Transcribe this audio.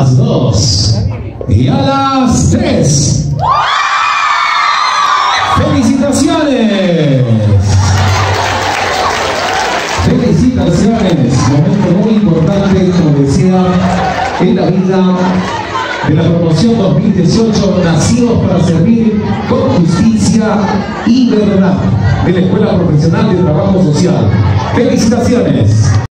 las 2 y a las 3. ¡Felicitaciones! ¡Felicitaciones! Momento muy importante, como decía, en la vida de la promoción 2018, nacidos para servir con justicia y verdad, de la Escuela Profesional de Trabajo Social. ¡Felicitaciones!